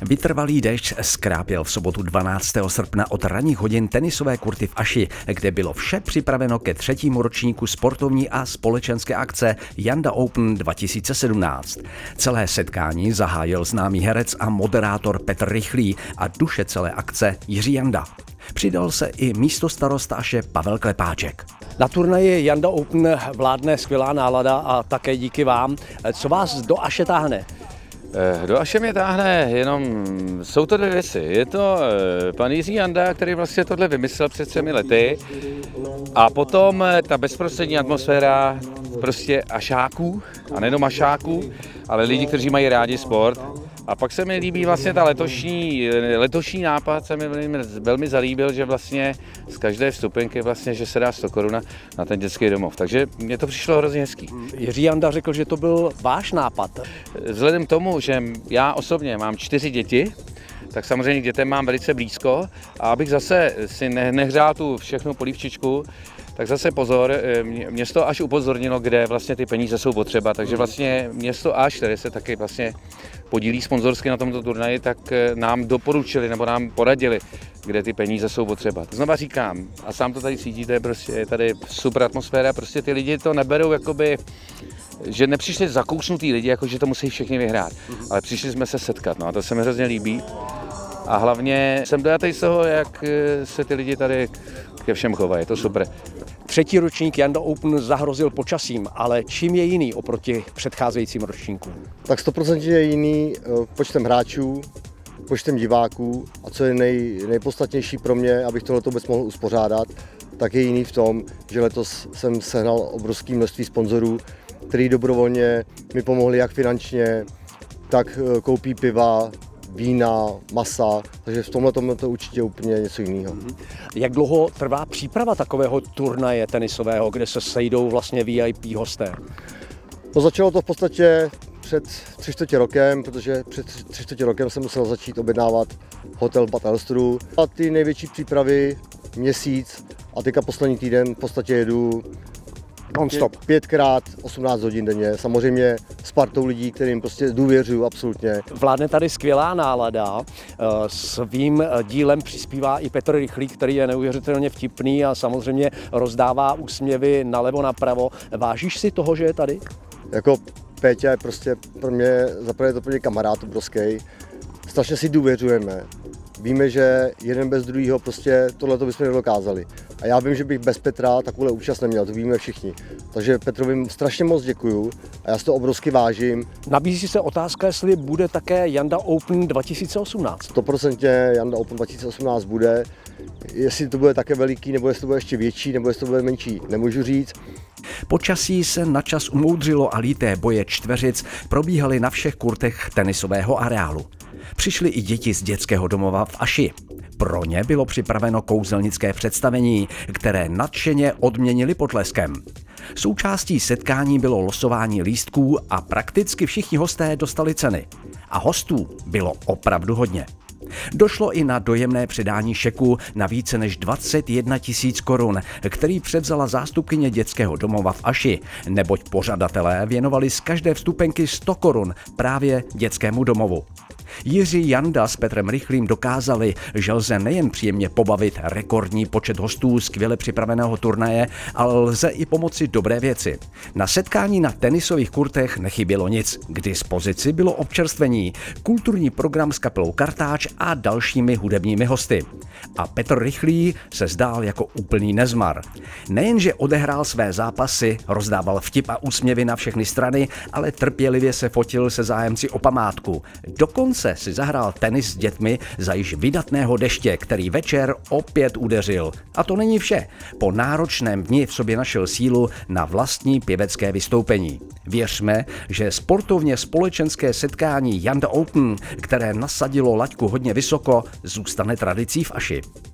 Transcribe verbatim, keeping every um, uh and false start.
Vytrvalý déšť zkrápěl v sobotu dvanáctého srpna od ranních hodin tenisové kurty v Aši, kde bylo vše připraveno ke třetímu ročníku sportovní a společenské akce Janda Open dva tisíce sedmnáct. Celé setkání zahájil známý herec a moderátor Petr Rychlý a duše celé akce Jiří Janda. Přidal se i místostarosta Aše Pavel Klepáček. Na turnaji Janda Open vládne skvělá nálada a také díky vám. Co vás do Aše táhne? Do Aše mě táhne jenom, jsou to dvě věci. Je to pan Jiří Janda, který vlastně tohle vymyslel před třemi lety, a potom ta bezprostřední atmosféra prostě Ašáků, a nejenom Ašáků, ale lidí, kteří mají rádi sport. A pak se mi líbí vlastně ta letošní, letošní nápad, se mi velmi, velmi zalíbil, že vlastně z každé vstupenky vlastně, že se dá sto korun na ten dětský domov. Takže mně to přišlo hrozně hezký. Jiří Janda řekl, že to byl váš nápad. Vzhledem k tomu, že já osobně mám čtyři děti, tak samozřejmě k dětem mám velice blízko, a abych zase si nehřál tu všechnu polívčičku, tak zase pozor, město Aš upozornilo, kde vlastně ty peníze jsou potřeba, takže vlastně město Aš, které se taky vlastně podílí sponzorsky na tomto turnaji, tak nám doporučili nebo nám poradili, kde ty peníze jsou potřeba. Znova říkám, a sám to tady cítíte, prostě je tady super atmosféra, prostě ty lidi to neberou jakoby, že nepřišli zakousnutí lidi, jako že to musí všichni vyhrát, ale přišli jsme se setkat, no a to se mi hrozně líbí. A hlavně jsem dojatý z toho, jak se ty lidi tady ke všem chovají, je to super. Třetí ročník Janda Open zahrozil počasím, ale čím je jiný oproti předcházejícím ročníkům? Tak sto procent je jiný počtem hráčů, počtem diváků, a co je nej, nejpodstatnější pro mě, abych tohleto vůbec mohl uspořádat, tak je jiný v tom, že letos jsem sehnal obrovské množství sponzorů, kteří dobrovolně mi pomohli jak finančně, tak koupí piva, vína, masa, takže v tomhle to je určitě úplně něco jiného. Jak dlouho trvá příprava takového turnaje tenisového, kde se sejdou vlastně V I P hosté? No, začalo to v podstatě před tři čtvrtě rokem, protože před tři čtvrtě rokem jsem musel začít objednávat hotel v Bad Elsteru. A ty největší přípravy měsíc, a teďka poslední týden v podstatě jedu non-stop. Pětkrát osmnáct hodin denně, samozřejmě s partou lidí, kterým prostě důvěřuju absolutně. Vládne tady skvělá nálada, svým dílem přispívá i Petr Rychlý, který je neuvěřitelně vtipný a samozřejmě rozdává úsměvy nalevo napravo. Vážíš si toho, že je tady? Jako Péťa je prostě pro mě, zaprvé je to pro mě kamarád obrovský, strašně si důvěřujeme. Víme, že jeden bez druhého prostě tohleto bychom nedokázali. A já vím, že bych bez Petra takovou účast neměl, to víme všichni. Takže Petrovi strašně moc děkuju a já si to obrovsky vážím. Nabízí se otázka, jestli bude také Janda Open dva tisíce osmnáct. sto procent Janda Open dva tisíce osmnáct bude. Jestli to bude také veliký, nebo jestli to bude ještě větší, nebo jestli to bude menší, nemůžu říct. Počasí se načas umoudřilo a líté boje čtveřic probíhaly na všech kurtech tenisového areálu. Přišly i děti z dětského domova v Aši. Pro ně bylo připraveno kouzelnické představení, které nadšeně odměnili potleskem. Součástí setkání bylo losování lístků a prakticky všichni hosté dostali ceny. A hostů bylo opravdu hodně. Došlo i na dojemné předání šeku na více než dvacet jedna tisíc korun, který převzala zástupkyně dětského domova v Aši, neboť pořadatelé věnovali z každé vstupenky sto korun právě dětskému domovu. Jiří Janda s Petrem Rychlým dokázali, že lze nejen příjemně pobavit rekordní počet hostů skvěle připraveného turnaje, ale lze i pomoci dobré věci. Na setkání na tenisových kurtech nechybělo nic, k dispozici bylo občerstvení, kulturní program s kapelou Kartáč a dalšími hudebními hosty. A Petr Rychlý se zdál jako úplný nezmar. Nejenže odehrál své zápasy, rozdával vtip a úsměvy na všechny strany, ale trpělivě se fotil se zájemci o památku. Dokonce si zahrál tenis s dětmi za již vydatného deště, který večer opět udeřil. A to není vše. Po náročném dni v sobě našel sílu na vlastní pěvecké vystoupení. Věřme, že sportovně společenské setkání Janda Open, které nasadilo laťku hodně vysoko, zůstane tradicí v Aši.